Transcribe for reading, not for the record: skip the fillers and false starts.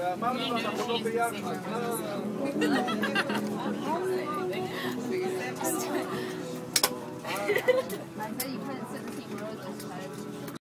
I bet you couldn't sit in the seat row this time.